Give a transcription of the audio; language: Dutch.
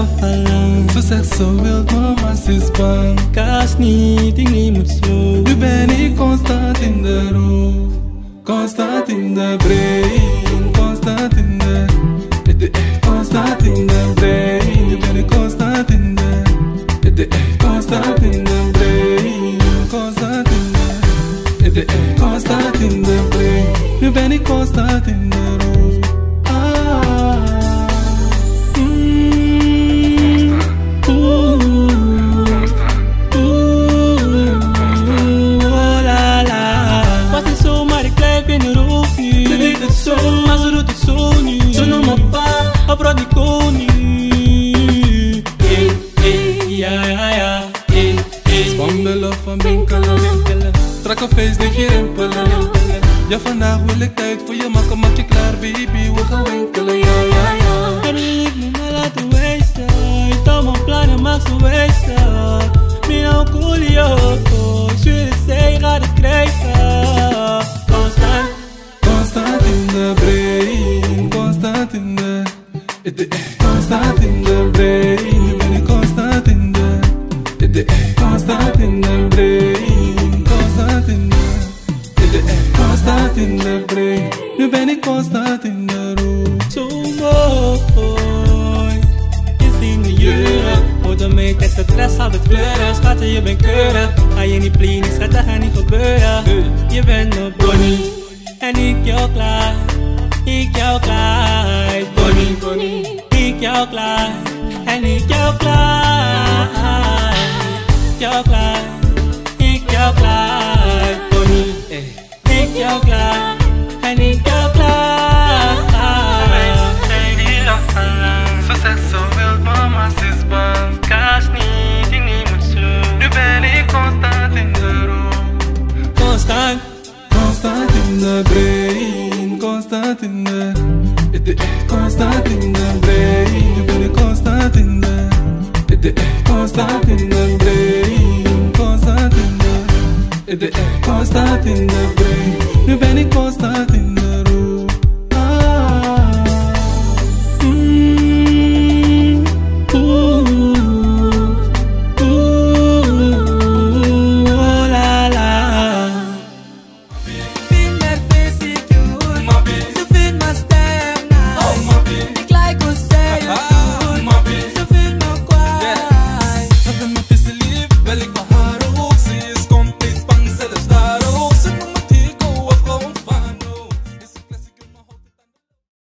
afvallen. Ze zegt zo wild, mama ze is bang. Kaas niet, ik neem het zo. Nu ben ik constant in de roof, constant in de brain, constant in de constant in de brain. Nu ben ik constant in de constant in de brain, constant in de constant in de brain. Nu ben ik constant in de roof. Maar ze doet het zo nu. Ze noemt me pa, afraad die koning. Ja, ja, ja. Spambelen van winkelen. Strak een feest, lig je rimpelen. Ja, vandaag wil ik tijd voor je maken, maak je klaar baby, we gaan winkelen. Ja, ja, ja. En ik moet me laten wasten. Ik hou mijn plannen, maak ze wasten. Mina Coolio, ik zweer het, zij gaat het krijgen. Constant. Constant in de brain, constant in de constant in de brain. Nu ben ik constant in de constant in de brain, constant in de constant in de brain. Nu ben ik constant in de room. Zo mooi is in de jurk. Hoort er mee, test de stress, altijd fleuren. Schatten, je bent keurig. Ga je niet plien, schat, dat gaat niet gebeuren. Je bent mijn Bonnie en ik jou klaar. Ik jou klaar, Bonnie, Bonnie. Ik jou klaar en ik jou klaar. Ik jou klaar, ik jou klaar, Bonnie. Ik jou klaar en ik jou klaar. Ze zegt zo wild, mama ze is bang. Kaas niet, ik neem het zo. Nu ben ik constant in de room. Constant. Constant in de brain, constant in de constant in de brain. Nu ben ik constant in de constant in de brain, constant in de constant in